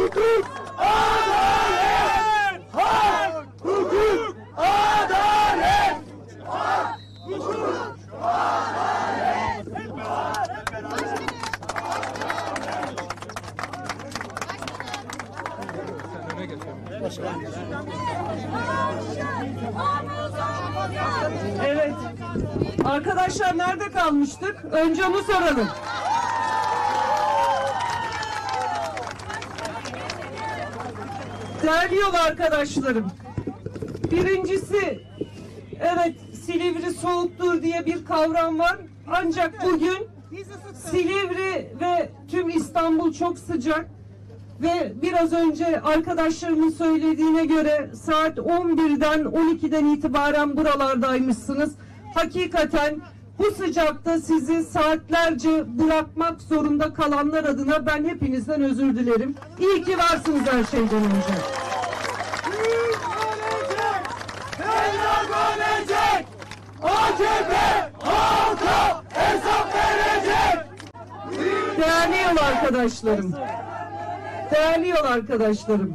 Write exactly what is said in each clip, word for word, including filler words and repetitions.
hukuk, adalet! Hak, hukuk, adalet! Hak, hukuk, adalet! Evet. Arkadaşlar nerede kalmıştık? Önce onu soralım. Değerli yol arkadaşlarım. Birincisi, evet, Silivri soğuktur diye bir kavram var. Ancak bugün Silivri ve tüm İstanbul çok sıcak. Ve biraz önce arkadaşlarımın söylediğine göre saat on birden on ikiden itibaren buralardaymışsınız. Hakikaten bu sıcakta sizi saatlerce bırakmak zorunda kalanlar adına ben hepinizden özür dilerim. İyi ki varsınız her şeyden önce. Büyük ölecek, Feyyaz ölecek, A K P halka hesap verecek. Değerli yol arkadaşlarım. Değerli yol arkadaşlarım.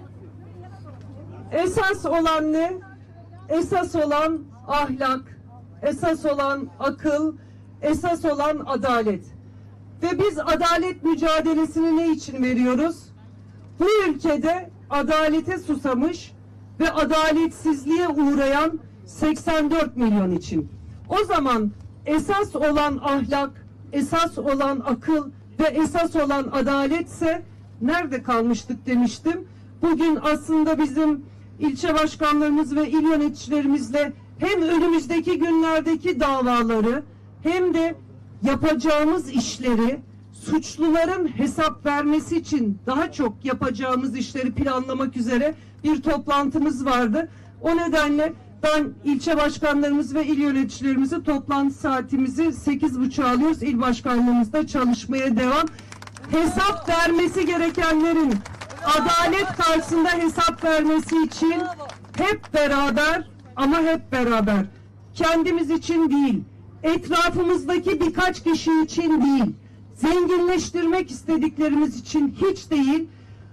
Esas olan ne? Esas olan ahlak, esas olan akıl, esas olan adalet. Ve biz adalet mücadelesini ne için veriyoruz? Bu ülkede adalete susamış ve adaletsizliğe uğrayan seksen dört milyon için. O zaman esas olan ahlak, esas olan akıl ve esas olan adaletse nerede kalmıştık demiştim. Bugün aslında bizim ilçe başkanlarımız ve il yöneticilerimizle hem önümüzdeki günlerdeki davaları hem de yapacağımız işleri, suçluların hesap vermesi için daha çok yapacağımız işleri planlamak üzere bir toplantımız vardı. O nedenle ben ilçe başkanlarımız ve il yöneticilerimizi toplantı saatimizi sekiz buçuğa alıyoruz. İl başkanlığımızda çalışmaya devam. Hesap vermesi gerekenlerin adalet karşısında hesap vermesi için hep beraber ama hep beraber kendimiz için değil, etrafımızdaki birkaç kişi için değil, zenginleştirmek istediklerimiz için hiç değil,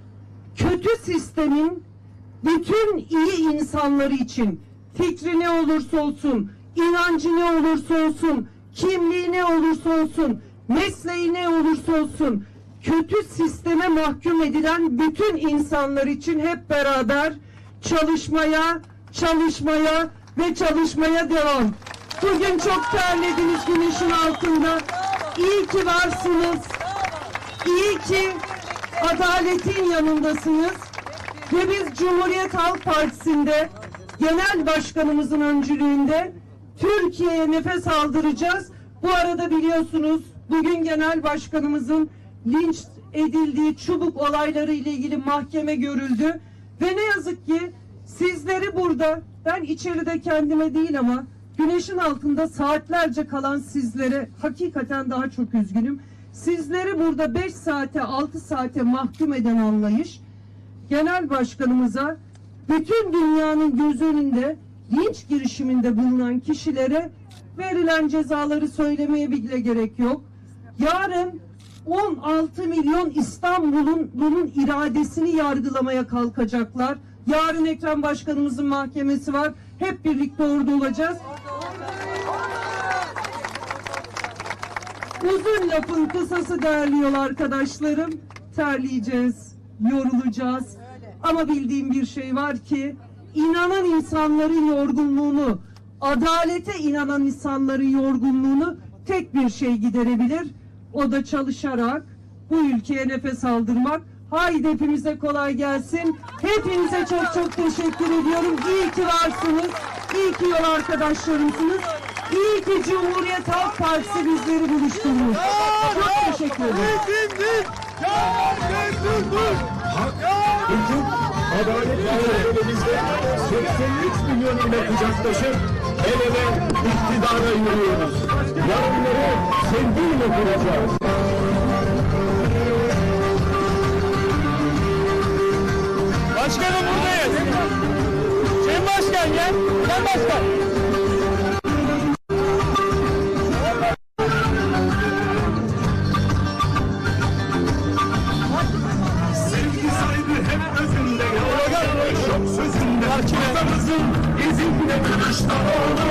kötü sistemin bütün iyi insanları için, fikri ne olursa olsun, inancı ne olursa olsun, kimliği ne olursa olsun, mesleği ne olursa olsun, kötü sisteme mahkum edilen bütün insanlar için hep beraber çalışmaya, çalışmaya ve çalışmaya devam. Bugün çok terlediniz güneşin altında. İyi ki varsınız. İyi ki adaletin yanındasınız. Ve biz Cumhuriyet Halk Partisi'nde Genel Başkanımızın öncülüğünde Türkiye'ye nefes aldıracağız. Bu arada biliyorsunuz bugün Genel Başkanımızın linç edildiği Çubuk olayları ile ilgili mahkeme görüldü. Ve ne yazık ki sizleri burada, ben içeride kendime değil ama güneşin altında saatlerce kalan sizlere hakikaten daha çok üzgünüm. Sizleri burada beş saate altı saate mahkum eden anlayış, Genel Başkanımıza bütün dünyanın göz önünde linç girişiminde bulunan kişilere verilen cezaları söylemeye bile gerek yok. Yarın on altı milyon İstanbul'un bunun iradesini yargılamaya kalkacaklar. Yarın Ekrem Başkanımızın mahkemesi var. Hep birlikte orada olacağız. Uzun lafın kısası değerli yol arkadaşlarım. Terleyeceğiz, yorulacağız. Ama bildiğim bir şey var ki inanan insanların yorgunluğunu, adalete inanan insanların yorgunluğunu tek bir şey giderebilir. O da çalışarak bu ülkeye nefes aldırmak. Haydi hepimize kolay gelsin. Hepinize çok çok teşekkür ediyorum. İyi ki varsınız. İyi ki yol arkadaşlarımsınız. İyi ki Cumhuriyet Halk Partisi bizleri buluşturmuş. Çok teşekkür ederim. Hukuk, adalet mücadelemizde seksen üç milyon ile kucaklaşıp el ele iktidara yürüyoruz. Yarınları sevgiyle kuracağız. Başkanım buradayız. Sayın Başkan gel. Gel Başkan. Sevgi Hakime. Atamızın izinde Kılıçdaroğlu.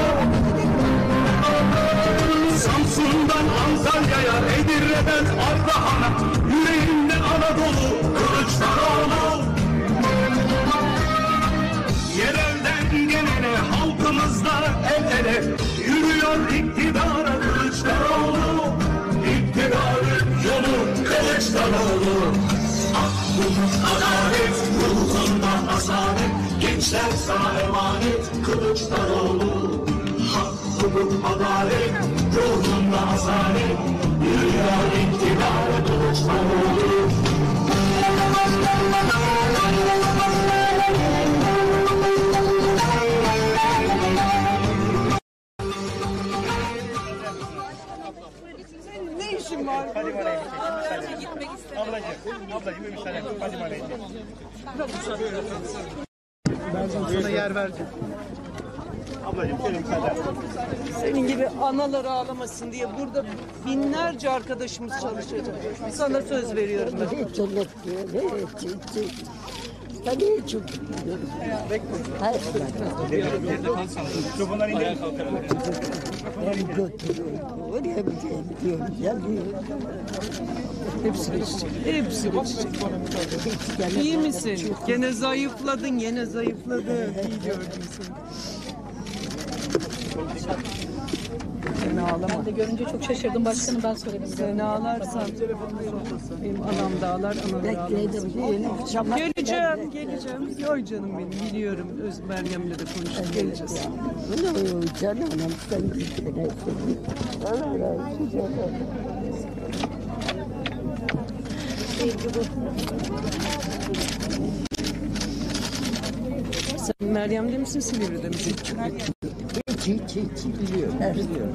Samsun'dan Antalya'ya, Edirne'den Ardahan'a, yüreğinde Anadolu Kılıçdaroğlu. Yerelden genele halkımızla el ele yürüyor iktidara Kılıçdaroğlu. İktidarın yolu Kılıçdaroğlu. Hak, hukuk, adalet, ruhunda asalet, gençler sana emanet Kılıçdaroğlu. Hak, hukuk, adalet, ruhunda asalet, yürüyor iktidara Kılıçdaroğlu. Ne işin var? Hadi bana gitmek istemiyorum. Ablacığım, ablacığım bir müsaade. Hadi bana Ben sana yer verdim. Ablacığım şöyle müsaade. Senin gibi analar ağlamasın diye burada binlerce arkadaşımız çalışacak. Sana söz veriyorum ben. Hiç unutmuyor. Hiç, hiç, hiç. Ben hiç unutmuyorum. Hayır, Bunlar indirin. ben götürüyorum. Oraya bir şey gidiyorum. Geliyorum. Hepsi geçecek. Hepsi geçecek. İyi misin? Gene zayıfladın, gene zayıfladın. İyi gördüm seni. Sen ağlama. Ben de görünce çok şaşırdım başkanım, ben söyledim. Sen ağlarsan benim anam da ağlar, anam da ağlar. Bekledim. Yeni akşamlar. Geleceğim, geleceğim. Yoy canım benim, biliyorum. Öz Meryem'le de konuştuk, geleceğiz. Bu ne oluyor canım? Sen gittin. Allah razı olsun. Sen Meryem'de misin, Silivri'de misin? Hiç, hiç, hiç. Biliyorum. Her biliyorum.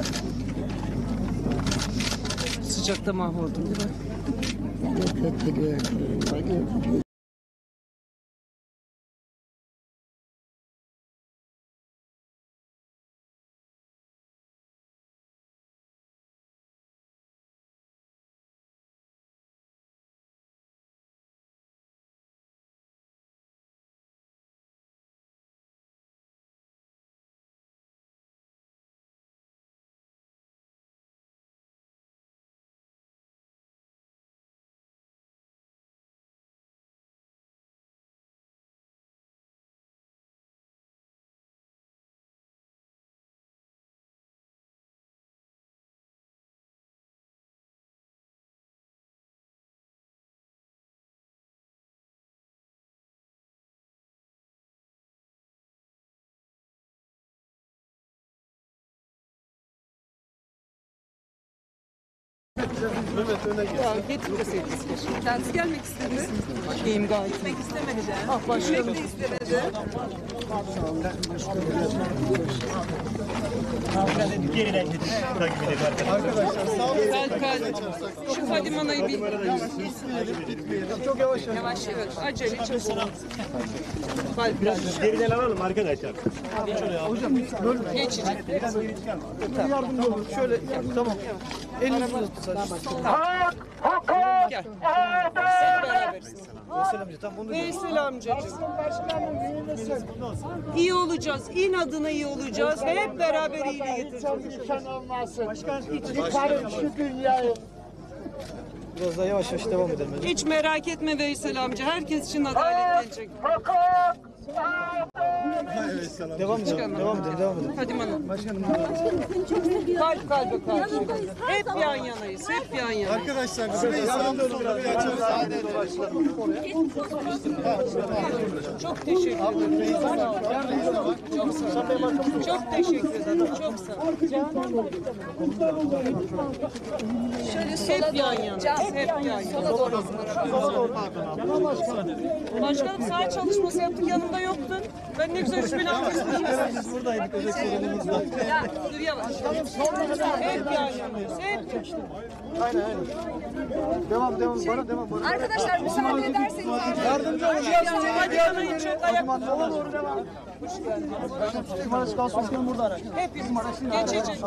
Sıcakta mahvoldun değil mi? Evet, biliyorum. Ya getirmeseydiniz keşke. Kendisi gelmek istedi. İyiyim gayet. Gitmek istemedi. Ah başkanım. Gitmek de istemedi. Geriden gidin. Takip edelim arkadaşlar. Sağ olun. Kalk kalk. Şu Fadime Ana'yı bir... Çok yavaş yavaş. Yavaş yavaş. Acele çabuk. Kalp biraz. Geriden alalım arkadaşlar. Geçecek. Biraz geri çıkalım. Yardımcı olun. Şöyle tamam. Elini tutun sadece. Gel. Siz berabersiniz. Veysel amca tam bunu Veysel amcacığım. İyi olacağız. İnadına iyi olacağız. Hep beraber iyiliği getireceğiz. Çıkarın şu dünyayı. biraz daha yavaş yavaş devam edelim. Hiç merak etme Veysel amca. Herkes için adalet gelecek. Devam edelim. Devam edelim. Devam edelim. Hadi Hanım. Kalp kalbe karşı. Hep yan yanayız. Hep yan yanayız. Arkadaşlar şurayı sağında olun. Burayı açalım. Çok teşekkür ederim. Çok sağ ol. Çok sağ ol. Çok teşekkür ederim. Çok sağ ol. Hep yan yanayız. Hep yan yanayız. Başkanım saha çalışması yaptık. Yanımda yoktun. Ben ne güzel üç bin altı Biz buradaydık. Özel sorunumuzda. Dur yavaş. Hep yan yanayız. Hep. Devam devam. Bana devam. Bana. Arkadaşlar müsaade ederseniz. Yardımcı olacağız. Hadi yanayı çek. Ayak. Sola doğru devam. Numarası kalsın. Burada araç. Hepimiz geçecek.